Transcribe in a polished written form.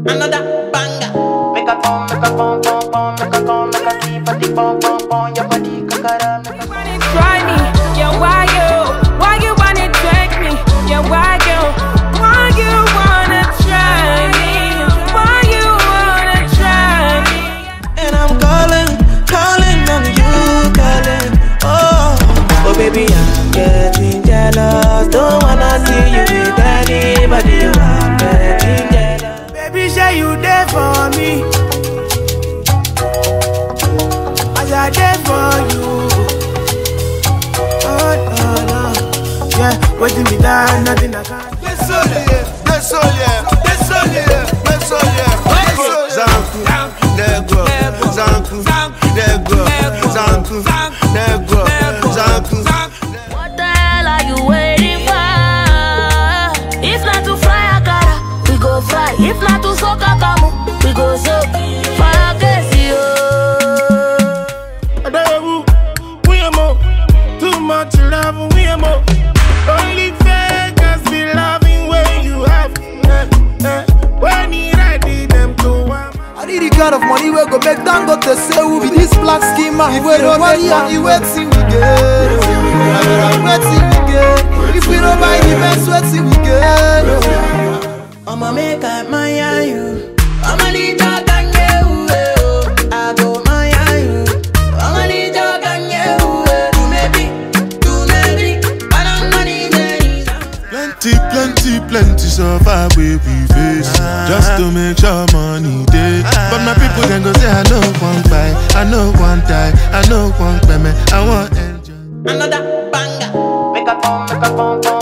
Another banger. Make a pom, make a pom, pom, pom, make a pom, make a keep a deep pom, pom, pom. Your body kakara, make a pom. Try me, yeah, why you wanna take me, yeah, why you wanna try me, why you wanna try me. And I'm calling on you, calling. Oh baby, I'm getting jealous. Don't wanna see you with anybody. I'm getting jealous. Baby, say you there for me. As I there for you. Oh no. Yeah, waiting me down, nothing I can't. Let's all Negro, Zanku, Negro, Zanku, Negro, Zanku. What the hell are you waiting for? If not to fry akara, we go fry. If not to soak akamu, we go soak. Fire crazy, We are more, too much love, we are more. Only fakers be loving when you have. When he ready them to I need the kind of money we go make down go to say who be this black schema. If we don't money and you wait till we get. If we don't buy the best, wait till we get. I'ma make I admire you. I'ma need your gangue, I go admire you. I'ma need your gangue, do maybe, I don't money days. Plenty suffer we face just to make sure money day. But my people then go say I know one buy, I know one die, I know one payment, I want enjoy. Another banger. Make a pom,